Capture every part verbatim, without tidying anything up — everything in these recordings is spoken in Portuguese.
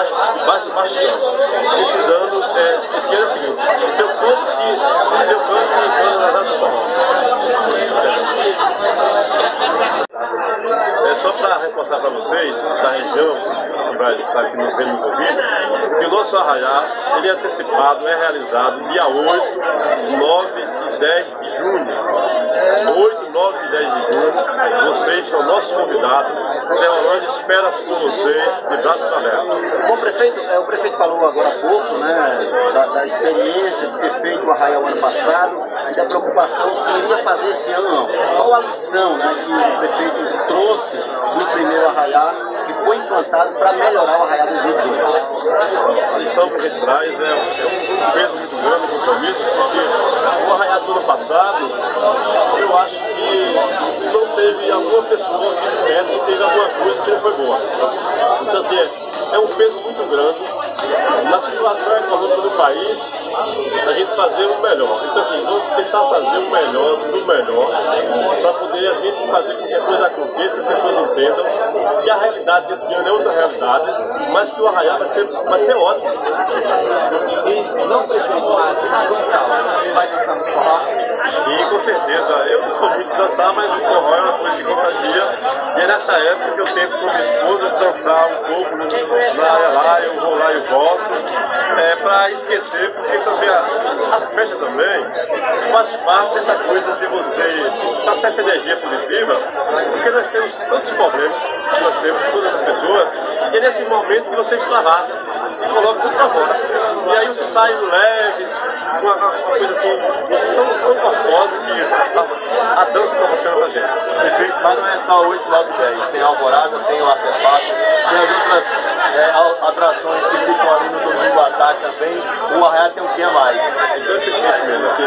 baixo, de baixo, de baixo de anos. Esses anos, é, esse ano é o seguinte, o teu canto que teu canto que canta nas asas do forró. É só para reforçar para vocês, da região, que vai estar aqui no Vendo nos ouvir, que o nosso arraiá, ele é antecipado, é realizado dia oito, nove e dez de junho. oito, nove e dez de junho, vocês são nossos convidados. Serrolândia espera por vocês de braços abertos. Bom, prefeito, é, o prefeito falou agora há pouco, né, da, da experiência de ter feito o arraial ano passado e da preocupação se iria fazer esse ano não. Qual a lição, né, que o prefeito trouxe do primeiro arraial que foi implantado para melhorar o arraial dois mil e dezoito? A lição que a gente traz é, é um peso muito grande, um compromisso, porque o arraial do ano passado, eu acho que não teve alguma pessoa que dissesse que teve alguma coisa que não foi boa. Então, assim, é, é um peso muito grande. Na situação econômica do país, a gente fazer o melhor. Então, assim, vamos tentar fazer o melhor do melhor para poder a gente fazer com que a coisa aconteça, as pessoas entendam que a realidade desse ano é outra realidade, mas que o arraial vai ser, vai ser ótimo. E não prefeito, mas Gonçalves vai dançar no forró? Sim, com certeza. Eu não sou muito de dançar, mas o forró é uma coisa que contagia. E é nessa época que eu tento com minha esposa dançar um pouco, lá, lá, eu vou lá e volto, é, para esquecer, porque também a, a festa também faz parte dessa coisa de você passar essa energia positiva, porque nós temos tantos problemas, nós temos todas as pessoas, e é nesse momento que você extravasa e coloca tudo para fora. E aí você sai leves, com uma, uma coisa assim, tão, tão gostosa que a, a dança proporciona pra gente. Perfeito, mas não é só oito, nove, dez. Tem a Alvorada, tem o Artefato, tem as outras é, atrações que ficam ali no domingo à tarde também. O arraial tem o que a mais? Então esse peixe mesmo, assim,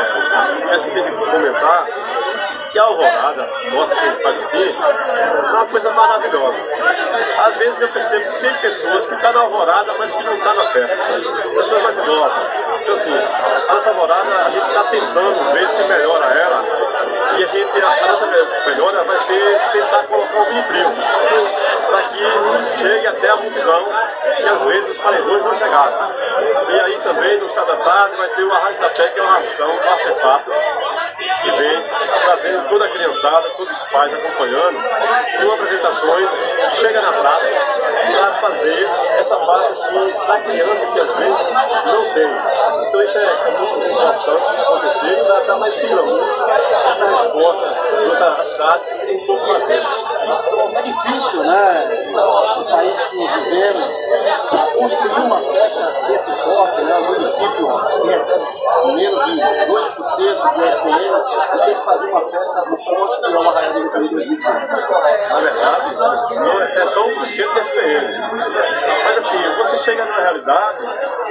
é, essa gente comentar que a Alvorada, nossa, que a gente faz assim, é uma coisa maravilhosa. Às vezes eu percebo que tem pessoas que estão na Alvorada, mas que não estão na festa. Pessoas mais idosas. Então assim, a nossa Alvorada, a gente está tentando ver se melhora ela. E a gente, a nossa melhora vai ser tentar colocar um mini trio, para que chegue até a multidão, e às vezes os paredões não chegaram. E aí também, no sábado à tarde, vai ter o Arrasta-Pé, que é uma ação, um artefato, que vem trazendo toda a criançada, todos os pais acompanhando, com apresentações, chega na praça para fazer essa parte assim, da criança que às vezes não tem. Então isso é, é muito importante acontecer e dá, dá mais seguro essa resposta da cidade tem um pouco mais. É difícil, né, no país que nós vivemos, construir uma festa desse porte, né, o município que recebe menos de dois por cento do I C M e tem que fazer uma festa no porte que é uma arraial do dois mil e dezoito. Na verdade, não é, é só um por cento do F P M. Mas assim, você chega na realidade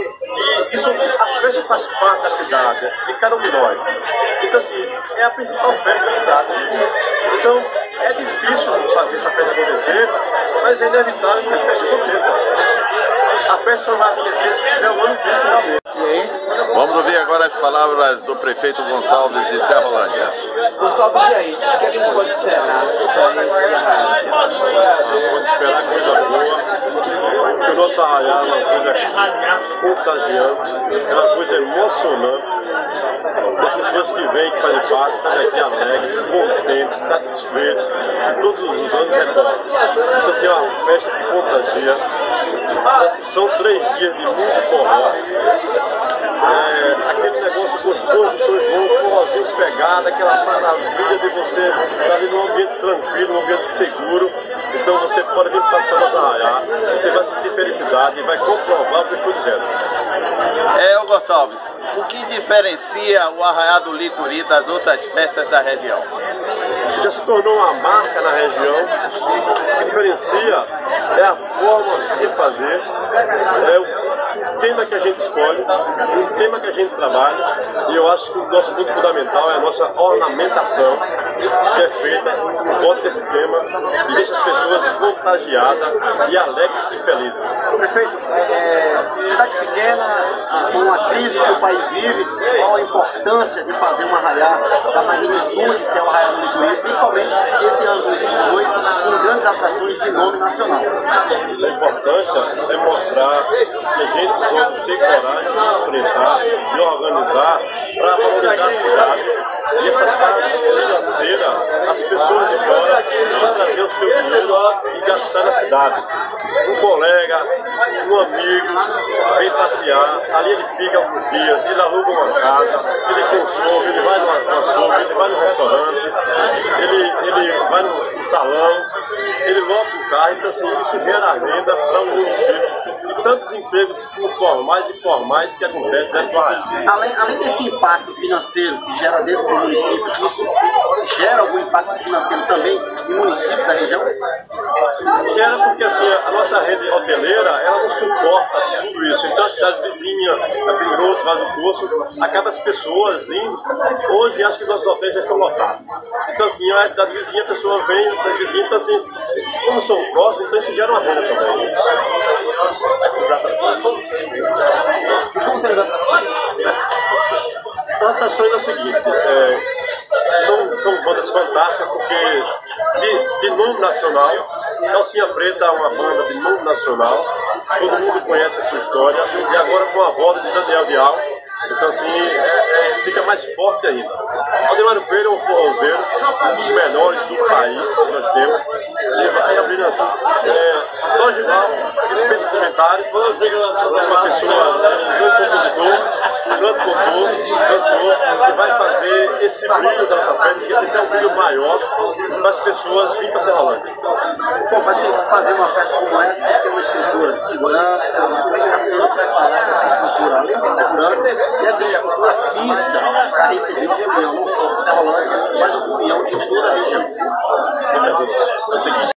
e isso, a festa faz parte da cidade, de cada um de nós. Então assim, é a principal festa da cidade. Então, é difícil fazer essa festa acontecer, mas é inevitável que a festa aconteça. A festa só vai acontecer se fizer o ano inteiro saber. Vamos ouvir agora as palavras do prefeito Gonçalves de Serrolândia. Gonçalves, e aí? O que a gente pode esperar para esse arraial? Pode esperar coisa boa, porque o nosso arraial é uma coisa contagiante, é uma coisa emocionante. As pessoas que vêm, que fazem parte, saem aqui alegres, contentes, satisfeitos, e todos os anos retornam. Então, assim, é uma festa que contagia. São três dias de muito forró. É, aquele negócio gostoso, São João, forrozinho pegado, aquela maravilha de você estar ali num ambiente tranquilo, num ambiente seguro. Então você pode vir para o nosso arraial, você vai sentir felicidade e vai comprovar o que eu estou dizendo. É, ô Gonçalves, o que diferencia o arraial do Licuri das outras festas da região? Já se tornou uma marca na região. O que diferencia é a forma de fazer, é o tema que a gente escolhe, o tema que a gente trabalha, e eu acho que o nosso ponto fundamental é a nossa ornamentação, que é feita em volta desse tema e deixa as pessoas contagiadas e alegres e felizes. Prefeito, é, cidade pequena, com a crise que o país vive, qual a importância de fazer um arraial da magnitude que é o arraial do Licuri, principalmente esse ano dois mil e dezoito, com grandes atrações de nome nacional? A importância é mostrar coragem de enfrentar e organizar para valorizar a cidade. E essa parte financeira, as pessoas de fora vão trazer o seu dinheiro e gastar na cidade. Um colega, um amigo vem passear, ali ele fica alguns dias, ele aluga uma casa, ele consome, ele vai no açougue, ele vai no restaurante, ele, ele vai no salão, ele loca o carro, então assim, isso gera renda para o município e tantos empregos formais e formais que acontecem dentro do Arraial. Além, além desse impacto financeiro que gera dentro do município, isso gera algum impacto financeiro também em municípios da região? Gera porque assim, a nossa rede hoteleira ela não suporta tudo isso. Então a cidade vizinha, a Pingroso, Vale do Poço, acaba as pessoas indo. Hoje acho que nossos hotéis já estão lotados. Então assim, a cidade vizinha, a pessoa vem, a cidade vizinha, então assim, como são próximos, então isso gera uma renda também. E como são as atrações? As atrações é o seguinte, é, são, são bandas fantásticas porque de, de nome nacional, Calcinha Preta é uma banda de nome nacional, todo mundo conhece a sua história, e agora com a voz de Daniel Dial, então assim, é, é, fica mais forte ainda. Aldemar Pereira é um forrozeiro, um dos melhores do país que nós temos, e vai abrir é, Logival, Dispensa Cimentário, uma pessoa, um grande compositor, um grande cantor, cantor, que vai fazer esse brilho da nossa festa, que esse tem um brilho maior para as pessoas virem para Serralândia. Bom, para se fazer uma festa como essa, tem que ter uma estrutura de segurança, como é que está sendo preparada essa estrutura, além de segurança, e essa estrutura física para receber o caminhão, não só de Serralândia, mas o caminhão de toda a região. É o seguinte,